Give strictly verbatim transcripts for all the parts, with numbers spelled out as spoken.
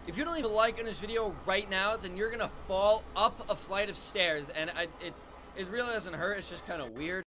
If you don't leave a like on this video right now, then you're gonna fall up a flight of stairs, and I, it, it really doesn't hurt, it's just kind of weird.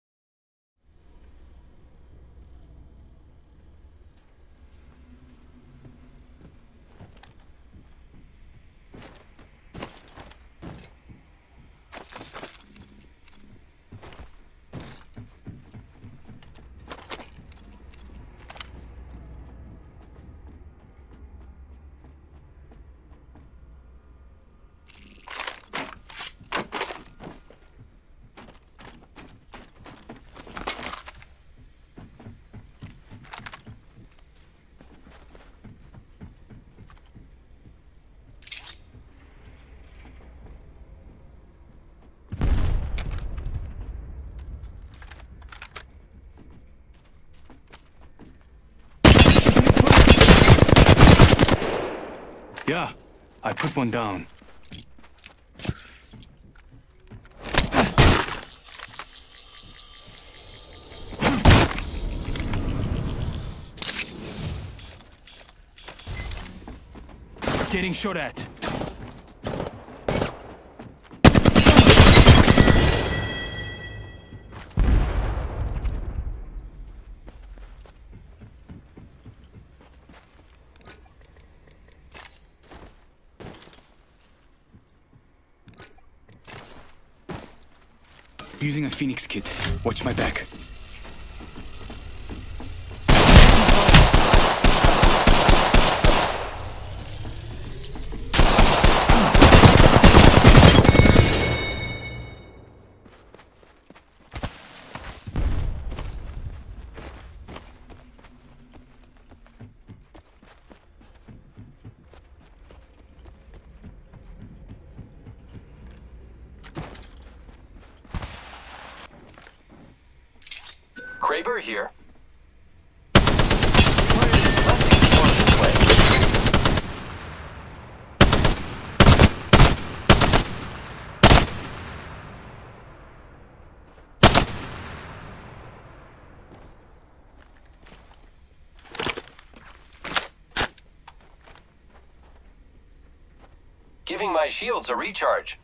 Yeah, I put one down. Getting shot at. Using a Phoenix kit. Watch my back. Kraber here. Let's explore this way. Giving my shields a recharge.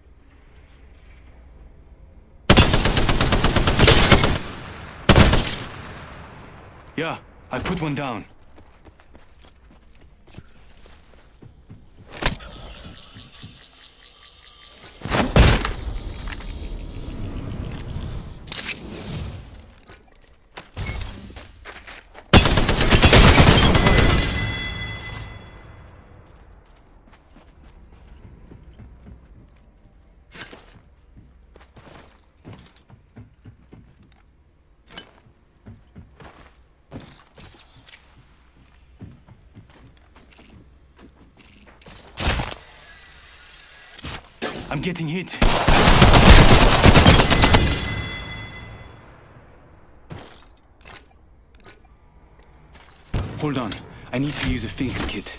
Yeah, I put one down. I'm getting hit. Hold on. I need to use a Phoenix kit.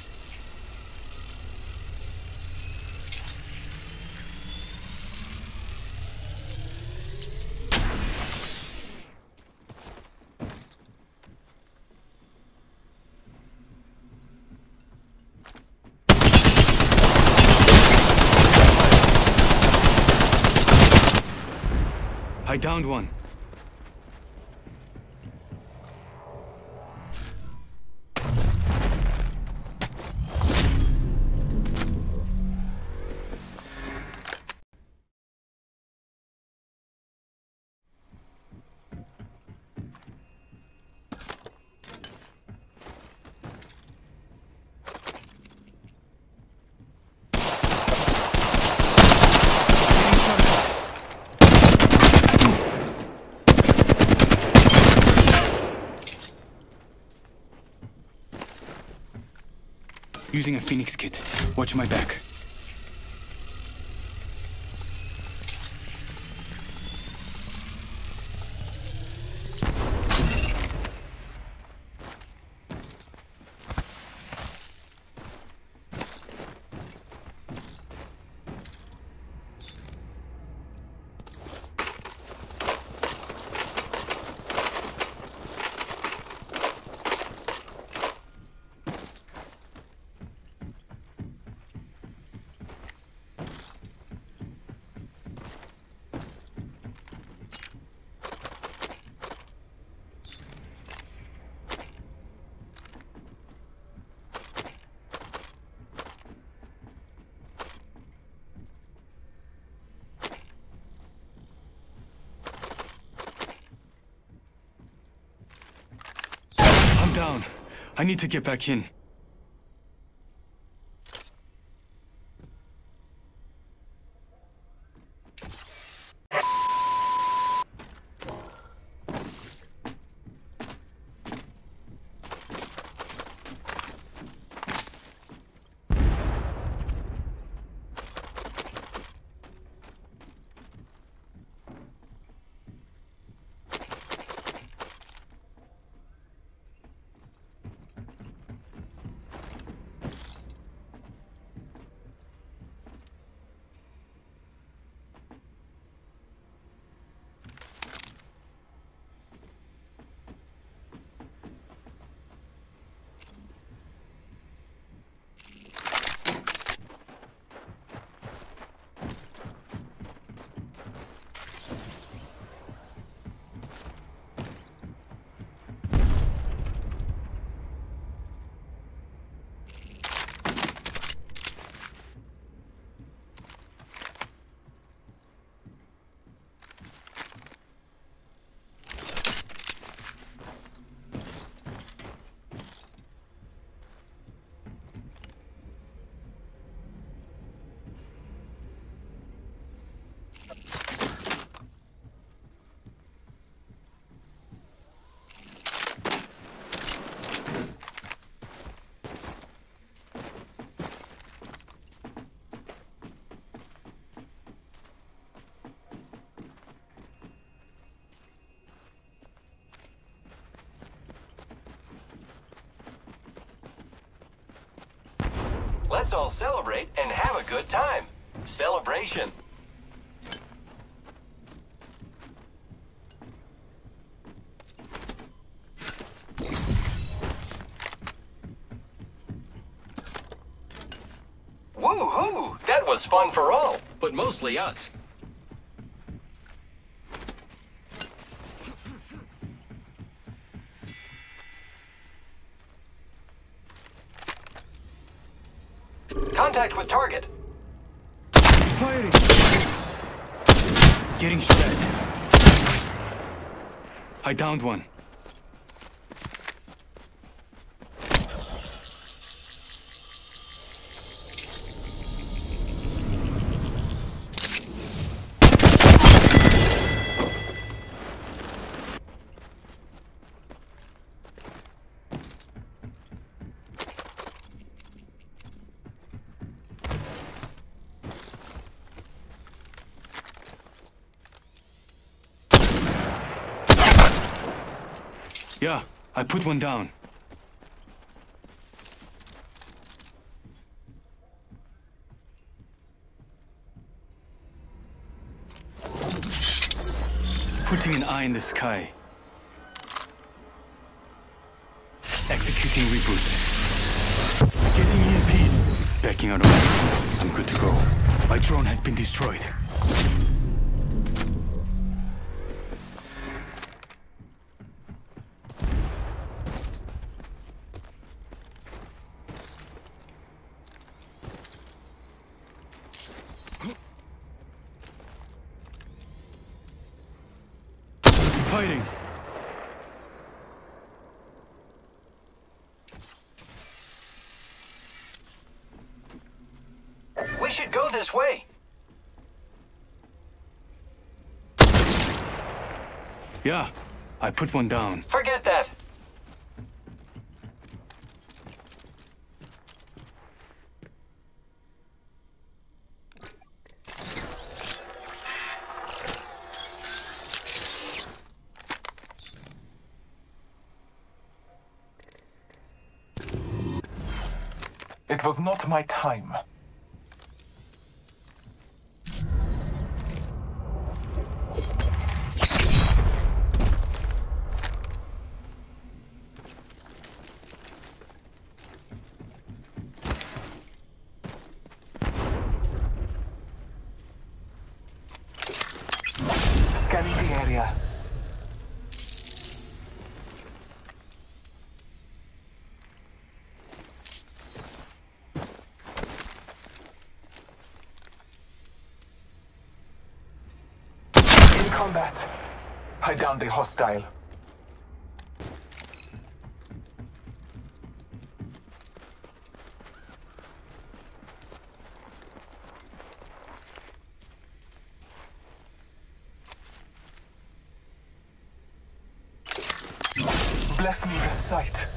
I downed one. Using a Phoenix kit. Watch my back. down. I need to get back in. Let's all celebrate and have a good time. Celebration. Woo-hoo! That was fun for all, but mostly us. Contact with target. Firing! Getting shot at. I downed one. Yeah, I put one down. Putting an eye in the sky. Executing reboots. Getting E M P'd. Backing out of my... I'm good to go. My drone has been destroyed. Fighting. We should go this way. Yeah, I put one down. Forget that. It was not my time. Scanning the area. Combat. I downed the hostile. Bless me with sight.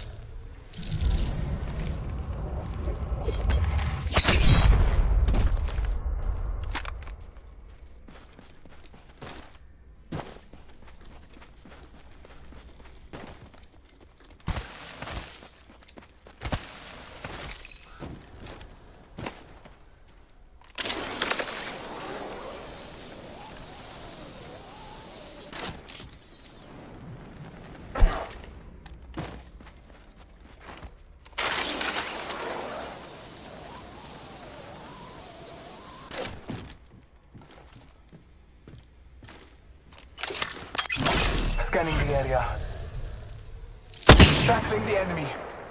Scanning the area. Battling the enemy.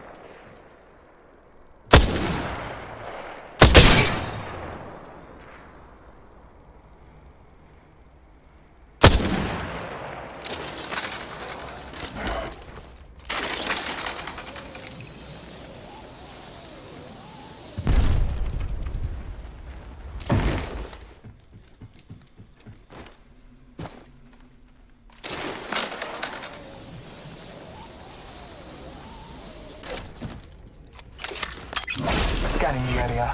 Scanning the area.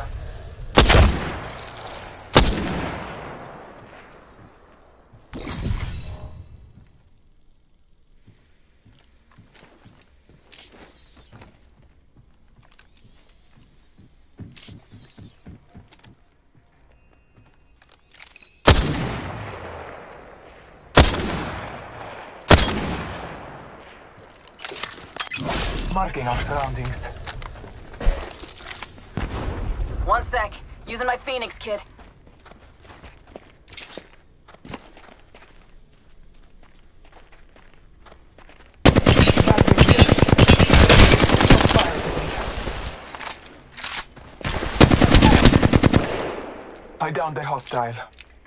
Marking our surroundings. One sec. Using my Phoenix kit. I downed a hostile.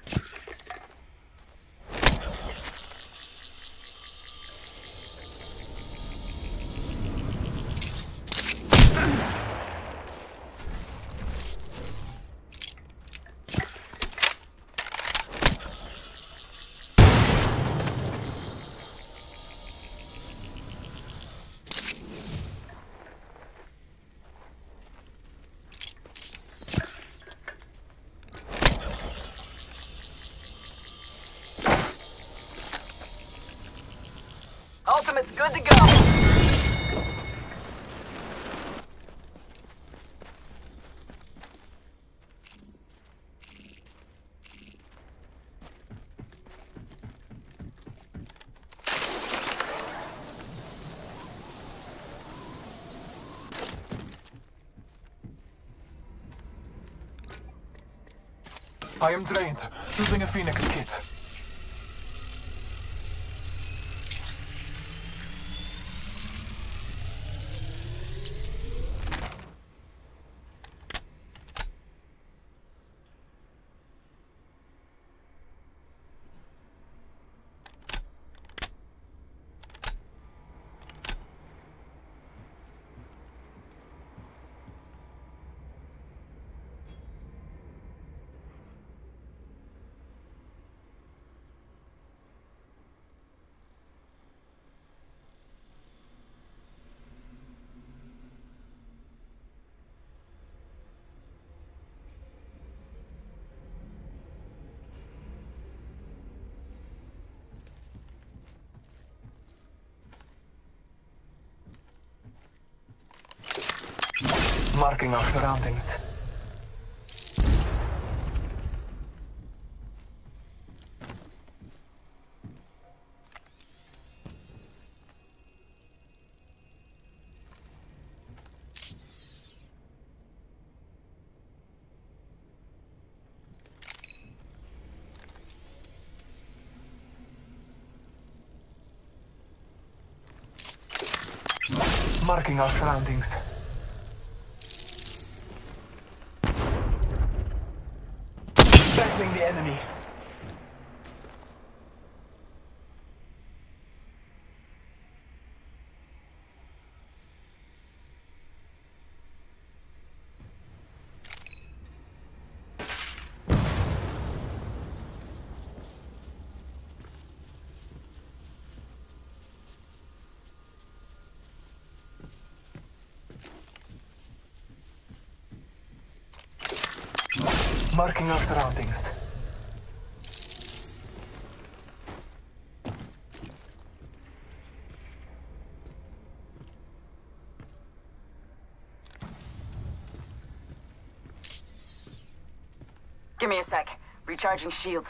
Ultimate's good to go. I am drained. Using a Phoenix kit. Marking our surroundings. Marking our surroundings. Battling the enemy. Marking our surroundings. Give me a sec. Recharging shields.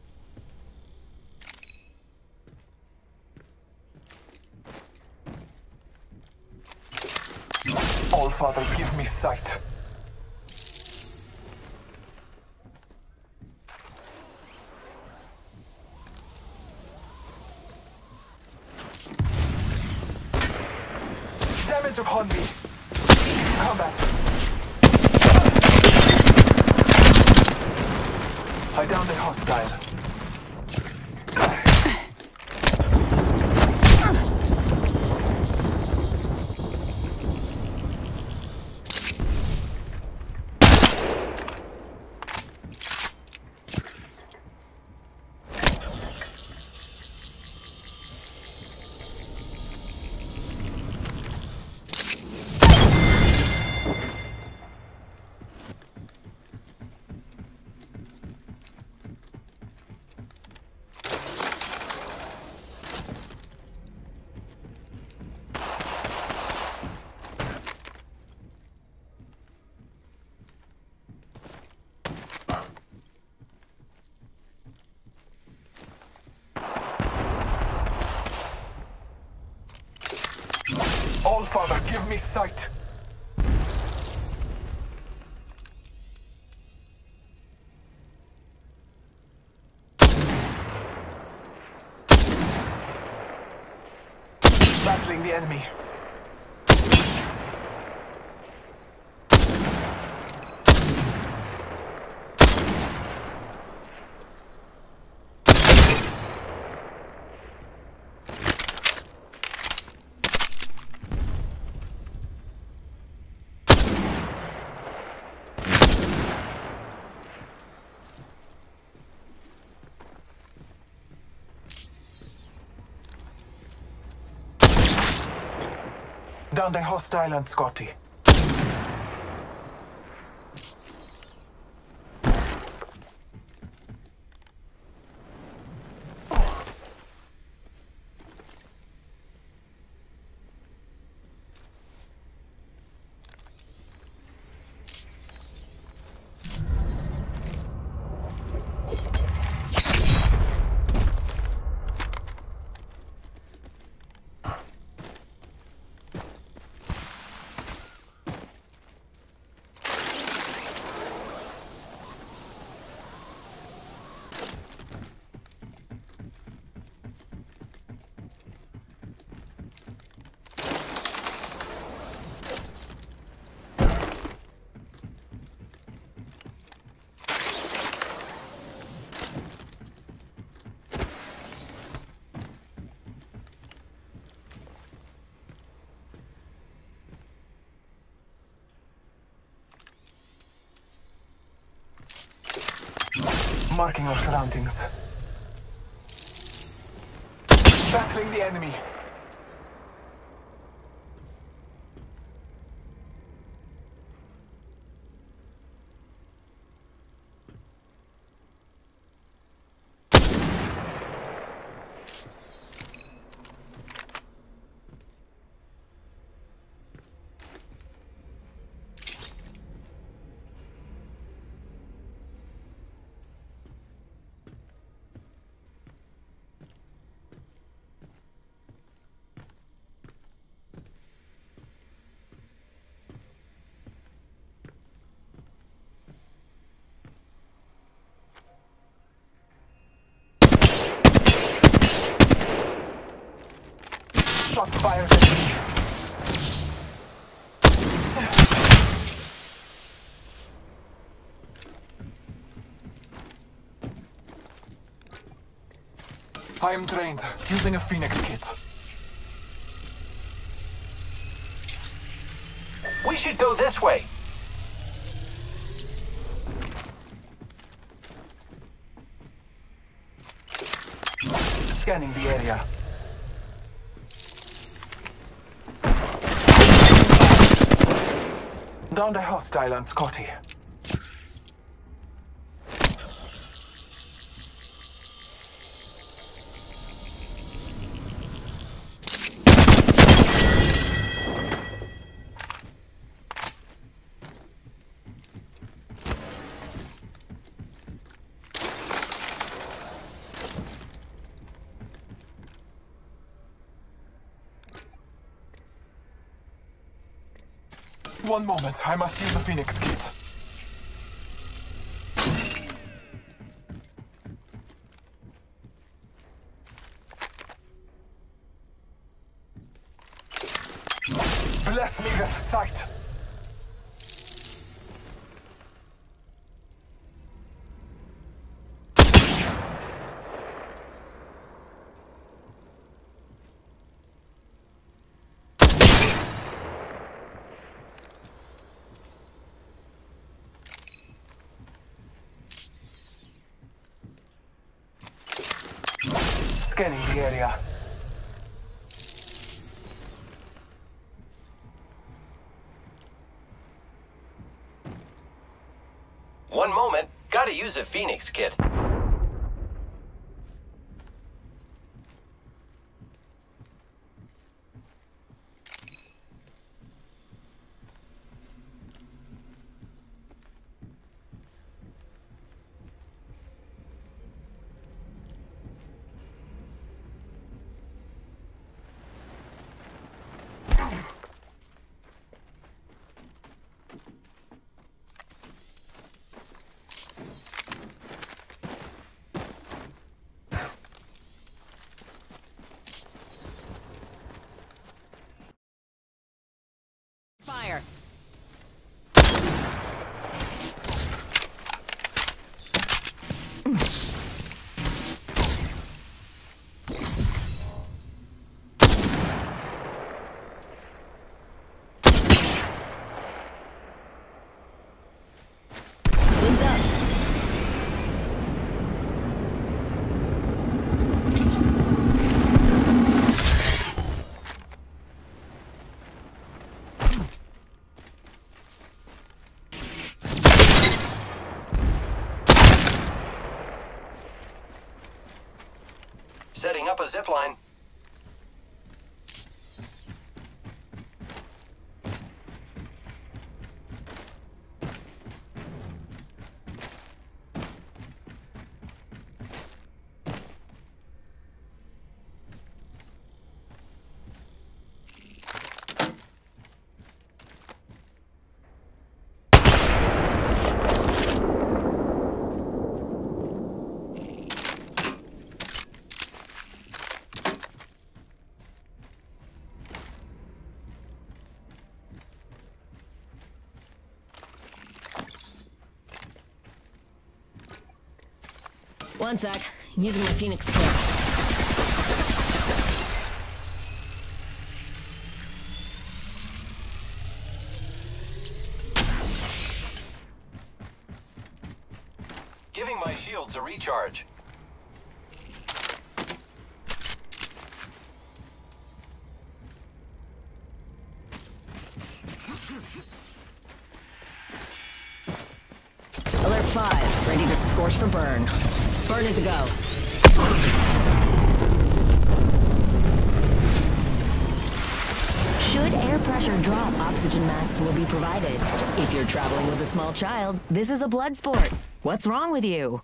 All Father, give me sight. Damage upon me. Combat. I downed a hostile. All Father, give me sight. Battling the enemy. Downed a hostile and Scotty. Marking our surroundings. Battling the enemy. Shots fired at me. I am trained, using a Phoenix kit. We should go this way. Scanning the area. Downed a hostile on Scotty. One moment, I must use a Phoenix kit. Bless me with sight. Scanning the area. One moment, gotta use a Phoenix kit. Fire. Wings up. Setting up a zipline. One sec. Using my Phoenix kit. Giving my shields a recharge. Alert five. Ready to scorch for burn. Burn is a go. Should air pressure drop, oxygen masks will be provided. If you're traveling with a small child, this is a blood sport. What's wrong with you?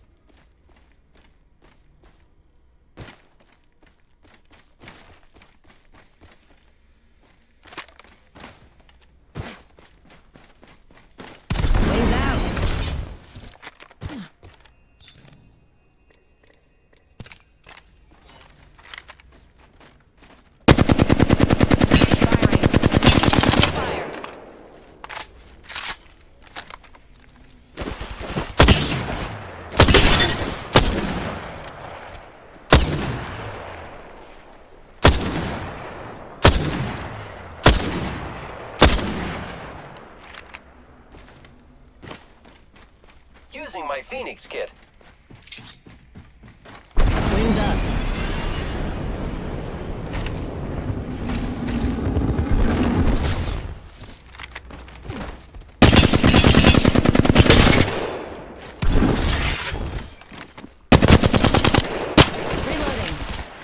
Wings out. Fire. Using my Phoenix kit. Wings up. Reloading.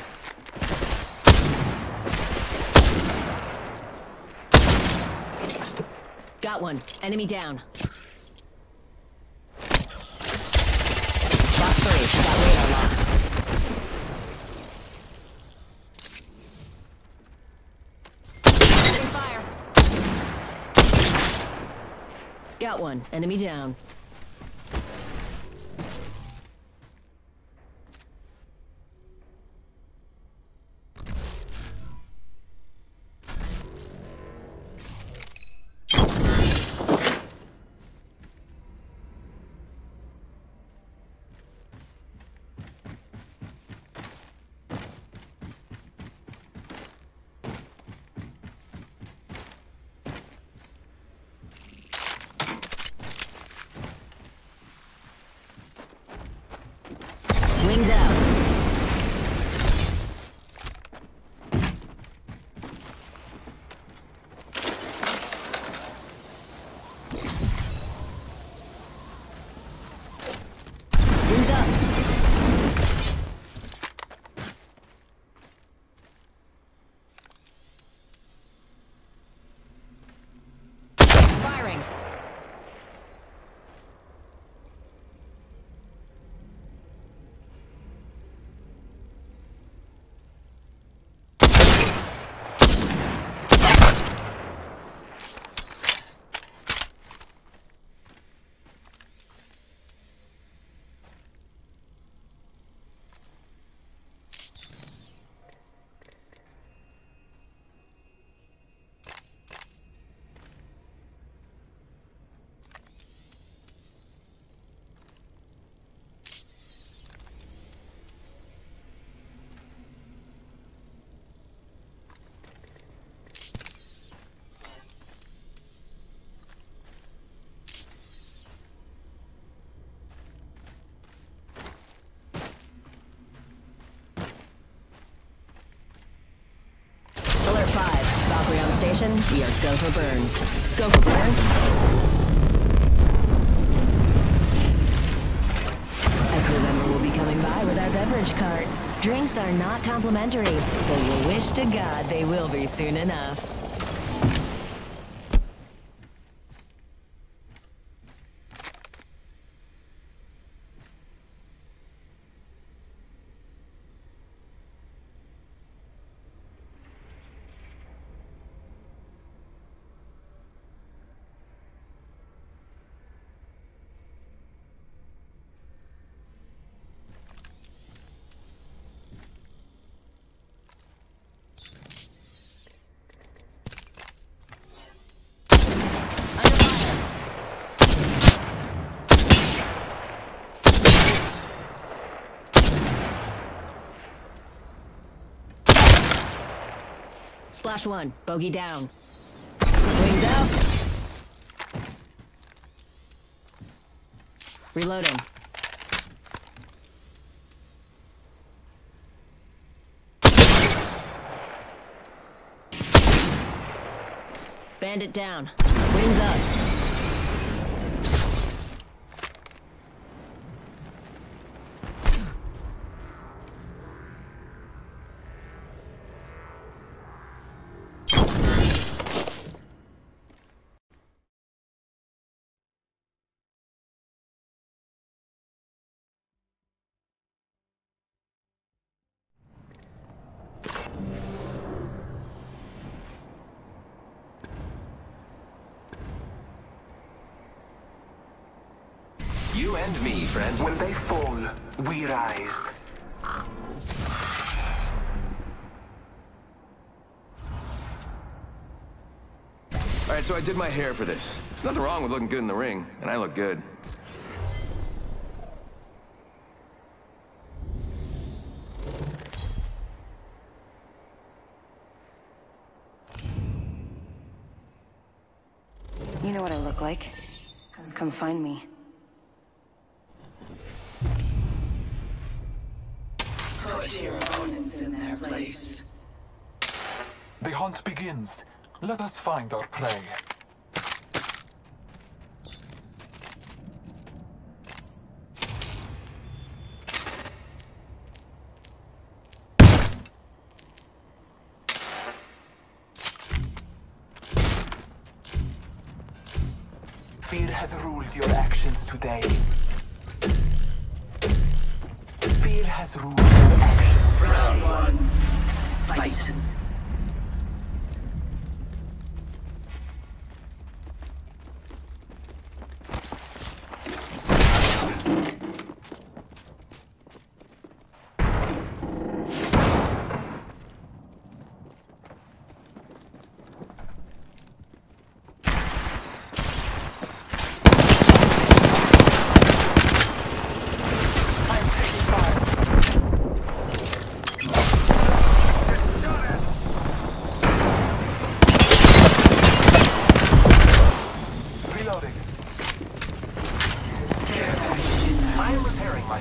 Got one. Enemy down. Box three. Got radar lock. Opening fire. Got one. Enemy down. Wings out. Wings up. Firing. Alert five. Valkyrie on station. We are go for burn. Go for burn. A crew member will be coming by with our beverage cart. Drinks are not complimentary, but we'll wish to God they will be soon enough. Splash one. Bogey down. Wings out. Reloading. Bandit down. Wings up. You and me, friend. When they fall, we rise. Alright, so I did my hair for this. There's nothing wrong with looking good in the ring, and I look good. You know what I look like. Come find me. Put your opponents in their place. The hunt begins. Let us find our prey. Fear has ruled your actions today. Fear has ruled your actions today. Round one. Fight.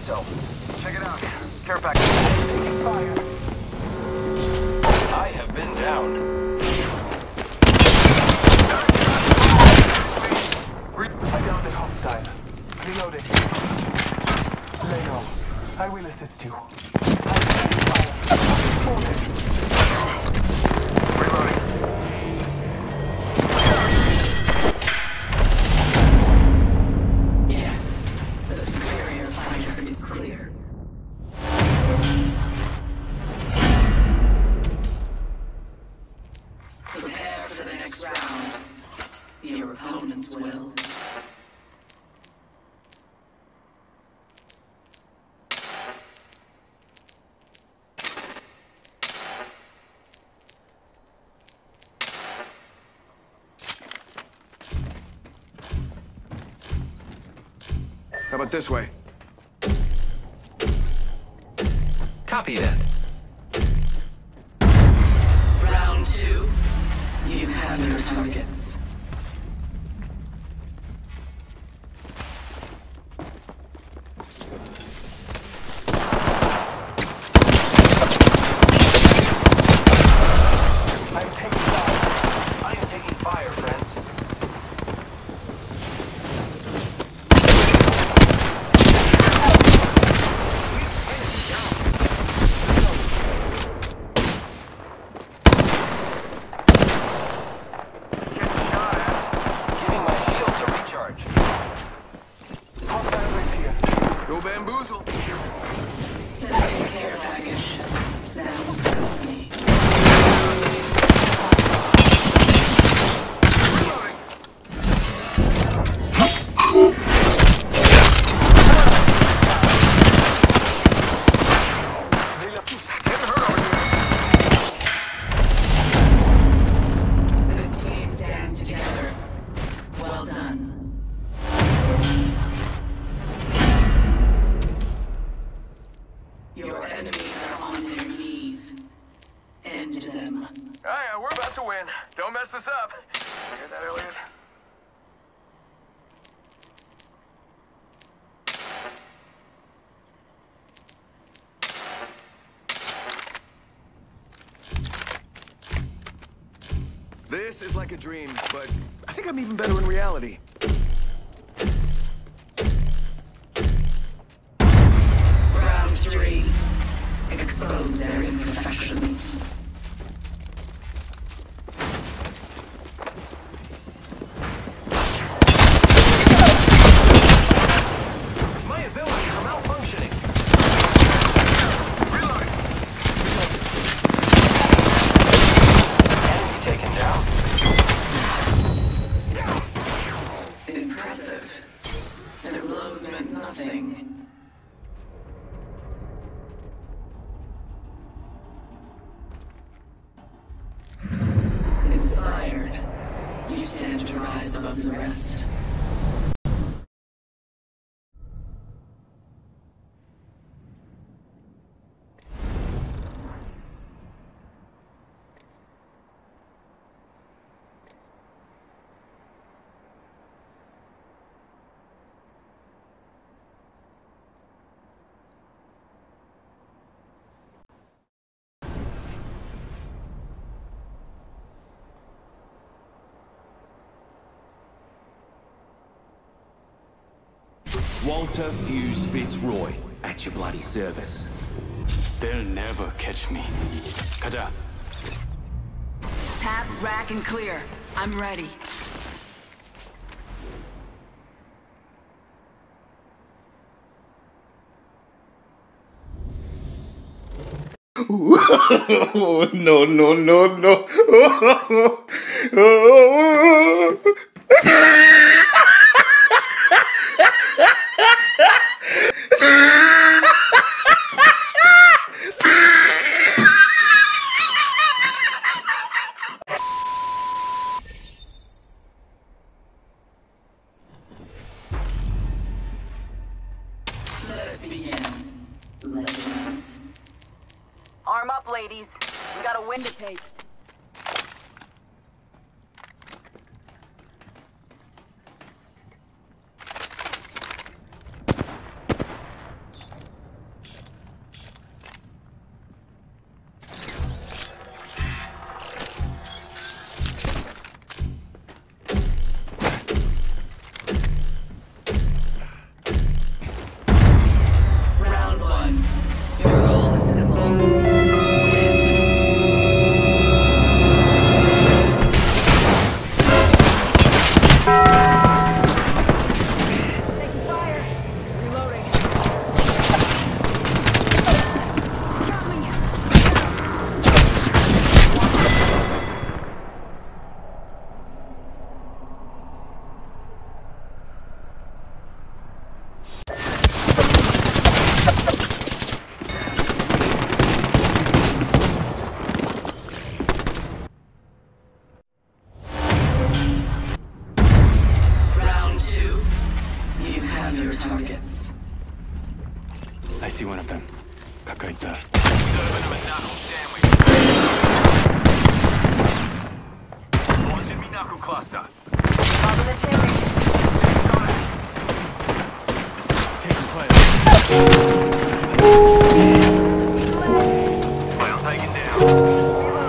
yourself. Check it out. Care package. Taking fire. I have been downed. I downed a hostile. Reloading. Leo, I will assist you. I'm taking fire. Falling. Reloading. Yes, the superior fighter is clear. Prepare for the next round. Your opponents will. How about this way? Copy that. Round two. You have your targets. I'm taking fire. I am taking fire, friends. Giving my shields a recharge. Hostile right here. Go bamboozle. Sending a care package. Now press me. This team stands together. Well done. Your enemies are on their knees. End them. Alright, we're about to win. Don't mess this up. You hear that, Elliot? This is like a dream, but I think I'm even better in reality. Round three. Expose their imperfections. My abilities are malfunctioning. Reloading. Enemy taken down. Impressive. Their blows meant nothing. Inspired. You stand to rise above the rest. Walter Fuse Fitzroy, at your bloody service. They'll never catch me. 가자. Tap, rack, and clear. I'm ready. No, no, no, no. Let us begin. Legends. Arm up, ladies. We got a win to take. targets. I see one of them. Kakaita. Launching me knuckle cluster. Top of the chimney. Taking fire. Well taken down.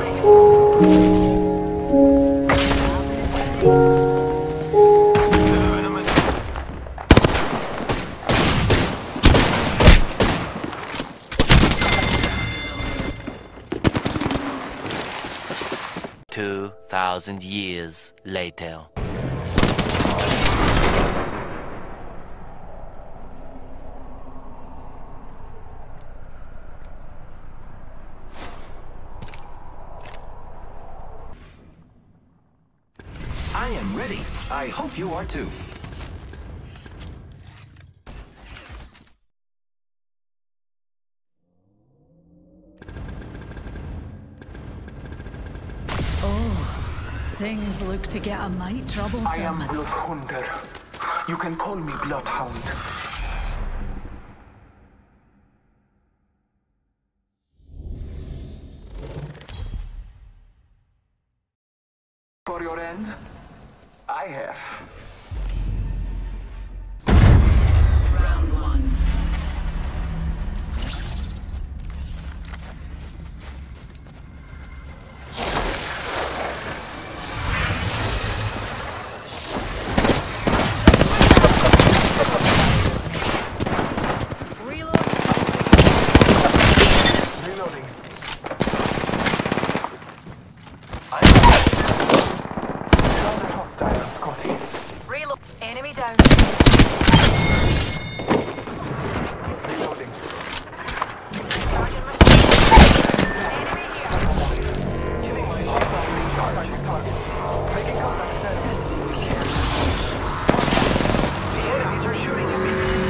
Two thousand years later. I am ready. I hope you are too. Things look to get a mite troublesome. I am Bloodhunter. You can call me Bloodhound. For your end, I have. Round one. Reload. Enemy down. Reloading. Charging machine. Enemy here. Getting my hostile recharge. Target. Making contact there. The enemies are shooting at me.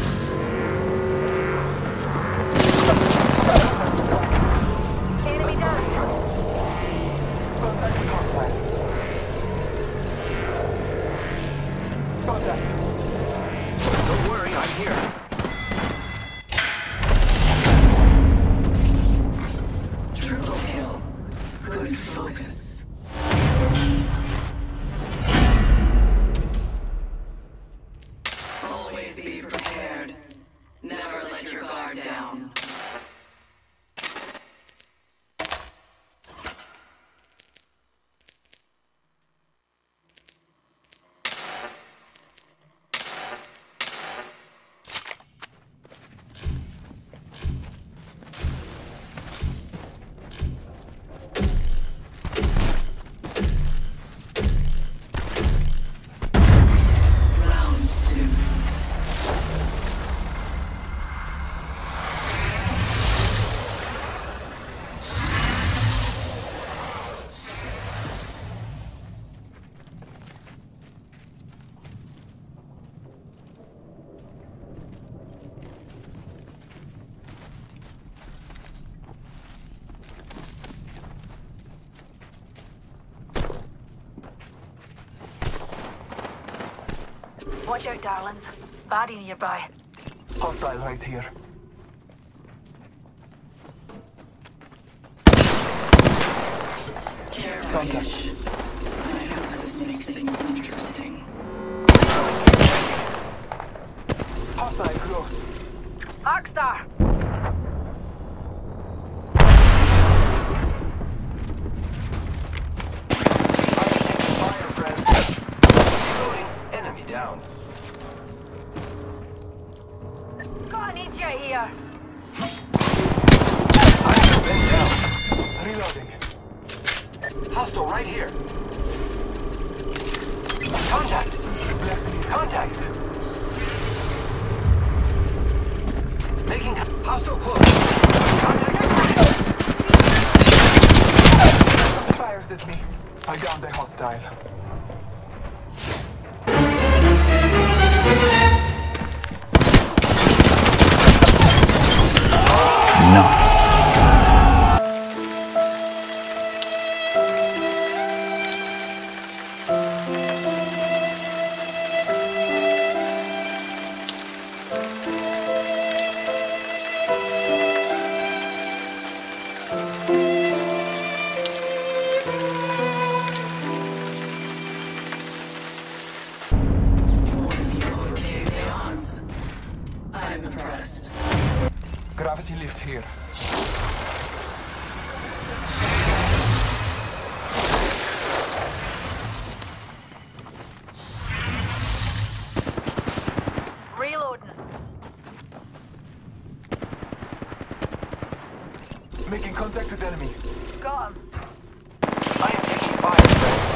Enemy down. Contact hostile. Contact. Don't worry, I'm here. Triple kill. Good focus. Always be prepared. Never let your guard down. Round two. Watch out, darlings. Baddie nearby. Hostile right here. Care Contact. package. I hope this makes things interesting. Hostile close. Arcstar. Fire, friends. Reloading. Enemy down. Got an E J here. I've been down. Reloading. Hostile right here. Contact. Contact. Making co- hostile close. Contact. Fires at me. I downed a hostile. Gravity lift here. Reloading. Making contact with enemy. Got him. I am taking fire, friends.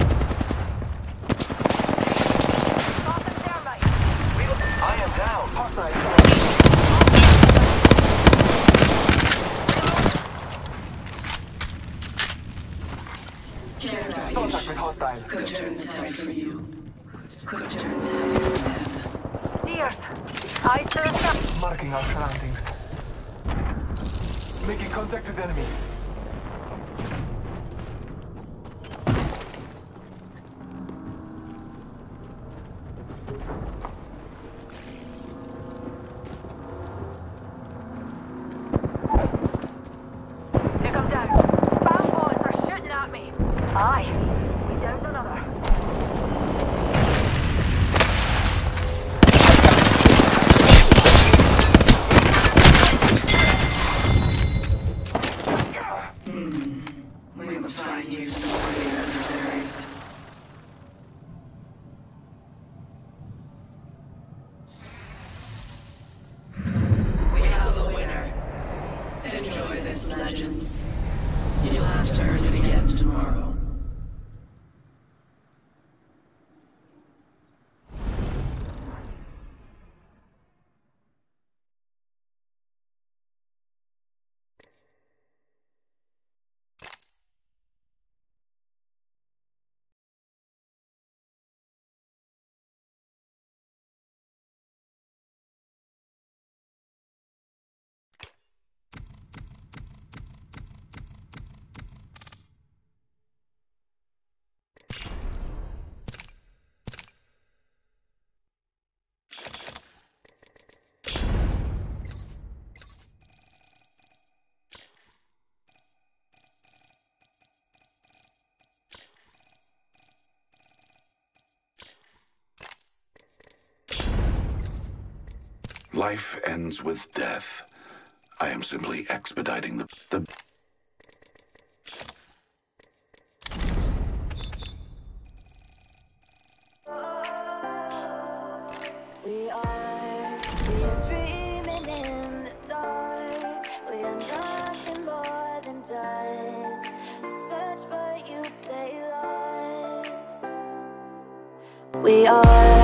Tossing thermite. Reload. I am down. Hostile. Care Contact package. with hostile. Could turn the tide for you. Could turn the tide for them. Deers. Eyes to the sun. Marking our surroundings. Making contact with enemy. Took him down. Bad boys are shooting at me. Aye. We downed another. We must find you somewhere in the adversaries. We have a winner. Enjoy this, Legends. You'll have to earn it again tomorrow. Life ends with death. I am simply expediting the... the... We are, we are dreaming in the dark. We are nothing more than dust. Search but you stay lost. We are